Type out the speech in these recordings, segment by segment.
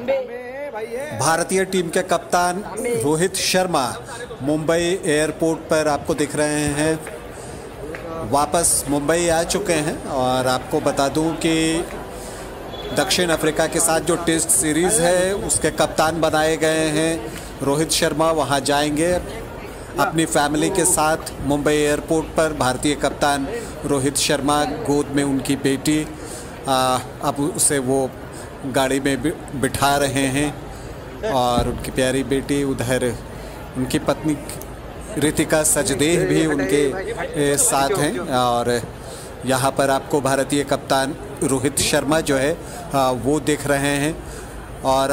भारतीय टीम के कप्तान रोहित शर्मा मुंबई एयरपोर्ट पर आपको दिख रहे हैं, वापस मुंबई आ चुके हैं। और आपको बता दूं कि दक्षिण अफ्रीका के साथ जो टेस्ट सीरीज़ है उसके कप्तान बनाए गए हैं रोहित शर्मा। वहां जाएंगे अपनी फैमिली के साथ मुंबई एयरपोर्ट पर। भारतीय कप्तान रोहित शर्मा, गोद में उनकी बेटी, अब उसे वो गाड़ी में बिठा रहे हैं और उनकी प्यारी बेटी, उधर उनकी पत्नी रितिका सजदेह भी उनके साथ हैं। और यहाँ पर आपको भारतीय कप्तान रोहित शर्मा जो है वो दिख रहे हैं। और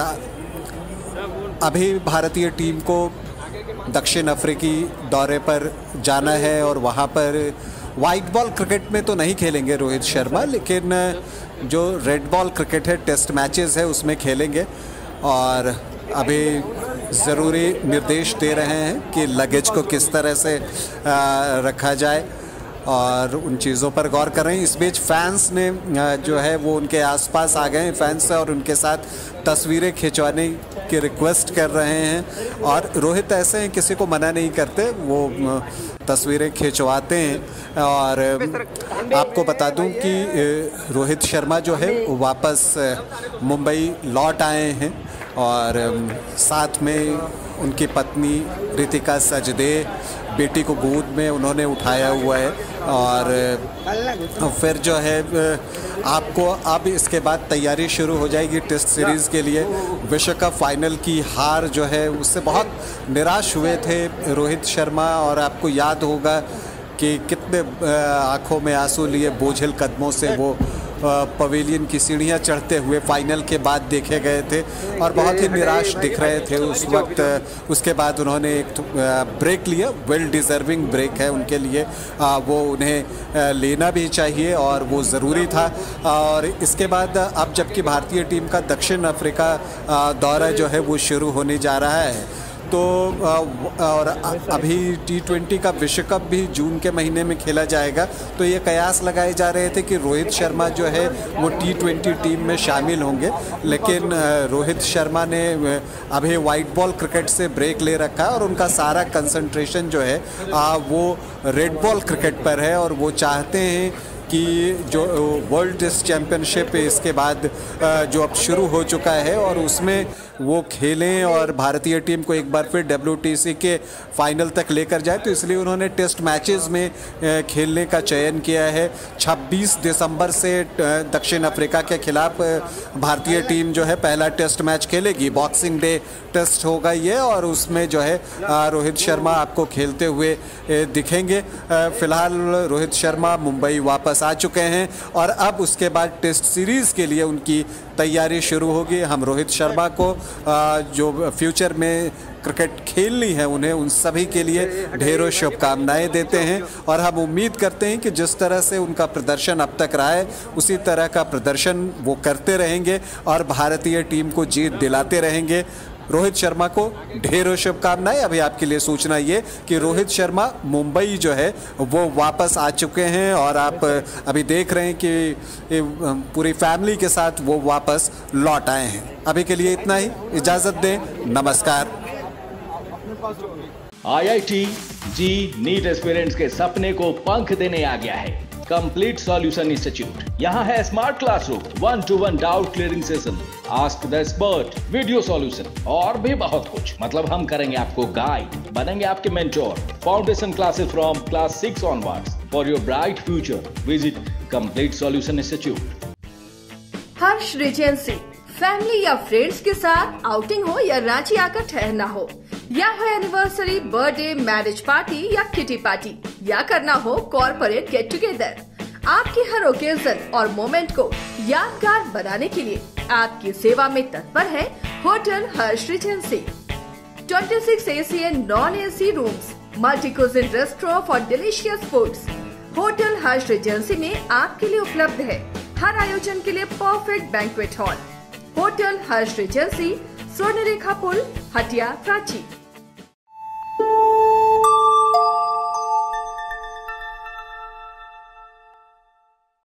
अभी भारतीय टीम को दक्षिण अफ्रीकी दौरे पर जाना है और वहाँ पर वाइट बॉल क्रिकेट में तो नहीं खेलेंगे रोहित शर्मा, लेकिन जो रेड बॉल क्रिकेट है, टेस्ट मैचेस है, उसमें खेलेंगे। और अभी ज़रूरी निर्देश दे रहे हैं कि लगेज को किस तरह से रखा जाए और उन चीज़ों पर गौर कर रहे हैं। इस बीच फैंस ने जो है वो उनके आसपास आ गए हैं फैंस और उनके साथ तस्वीरें खिंचवाने की रिक्वेस्ट कर रहे हैं। और रोहित ऐसे हैं, किसी को मना नहीं करते, वो तस्वीरें खिंचवाते हैं। और आपको बता दूं कि रोहित शर्मा जो है वो वापस मुंबई लौट आए हैं और साथ में उनकी पत्नी रितिका सजदेह, बेटी को गोद में उन्होंने उठाया हुआ है। और फिर जो है आपको अब इसके बाद तैयारी शुरू हो जाएगी टेस्ट सीरीज़ के लिए। विश्व कप फाइनल की हार जो है उससे बहुत निराश हुए थे रोहित शर्मा। और आपको याद होगा कि कितने आंखों में आंसू लिए बोझिल कदमों से वो पवेलियन की सीढ़ियाँ चढ़ते हुए फाइनल के बाद देखे गए थे और बहुत ही निराश दिख रहे थे उस वक्त। उसके बाद उन्होंने एक ब्रेक लिया, वेल डिज़र्विंग ब्रेक है उनके लिए, वो उन्हें लेना भी चाहिए और वो ज़रूरी था। और इसके बाद अब जबकि भारतीय टीम का दक्षिण अफ्रीका दौरा जो है वो शुरू होने जा रहा है, तो और अभी T20 का विश्व कप भी जून के महीने में खेला जाएगा। तो ये कयास लगाए जा रहे थे कि रोहित शर्मा जो है वो T20 टीम में शामिल होंगे, लेकिन रोहित शर्मा ने अभी वाइट बॉल क्रिकेट से ब्रेक ले रखा है और उनका सारा कंसंट्रेशन जो है वो रेड बॉल क्रिकेट पर है। और वो चाहते हैं कि जो वर्ल्ड टेस्ट चैम्पियनशिप इसके बाद जो अब शुरू हो चुका है और उसमें वो खेलें और भारतीय टीम को एक बार फिर WTC के फाइनल तक लेकर जाए। तो इसलिए उन्होंने टेस्ट मैचेस में खेलने का चयन किया है। 26 दिसंबर से दक्षिण अफ्रीका के खिलाफ भारतीय टीम जो है पहला टेस्ट मैच खेलेगी। बॉक्सिंग डे टेस्ट होगा ये और उसमें जो है रोहित शर्मा आपको खेलते हुए दिखेंगे। फिलहाल रोहित शर्मा मुंबई वापस आ चुके हैं और अब उसके बाद टेस्ट सीरीज़ के लिए उनकी तैयारी शुरू होगी। हम रोहित शर्मा को जो फ्यूचर में क्रिकेट खेलनी है उन्हें, उन सभी के लिए ढेरों शुभकामनाएं देते हैं। और हम उम्मीद करते हैं कि जिस तरह से उनका प्रदर्शन अब तक रहा है उसी तरह का प्रदर्शन वो करते रहेंगे और भारतीय टीम को जीत दिलाते रहेंगे। रोहित शर्मा को ढेरों शुभकामनाएं। अभी आपके लिए सूचना ये कि रोहित शर्मा मुंबई जो है वो वापस आ चुके हैं और आप अभी देख रहे हैं कि पूरी फैमिली के साथ वो वापस लौट आए हैं। अभी के लिए इतना ही, इजाज़त दें, नमस्कार। IIT जी नीट एस्पिरेंट्स के सपने को पंख देने आ गया है कंप्लीट सॉल्यूशन इंस्टीट्यूट। यहाँ है smart classroom, 1-to-1 doubt clearing session, ask the expert, video solution और भी बहुत कुछ। मतलब हम करेंगे आपको गाइड, बनेंगे आपके mentor. Foundation classes from class 6 onwards for your bright future. Visit complete solution institute. Harsh regency family या फ्रेंड्स के साथ आउटिंग हो या रांची आकर ठहरना हो, या हो एनिवर्सरी, बर्थडे, मैरिज पार्टी या किटी पार्टी, या करना हो कॉर्पोरेट गेट टुगेदर, आपकी हर ओकेजन और मोमेंट को यादगार बनाने के लिए आपकी सेवा में तत्पर है hotel Harsh regency. 26 AC and non AC rooms, multi cuisine restaurant for delicious foods. Hotel Harsh regency में आपके लिए उपलब्ध है हर आयोजन के लिए perfect banquet hall. Hotel Harsh regency, Swarnarekha पुल, हटिया, रांची।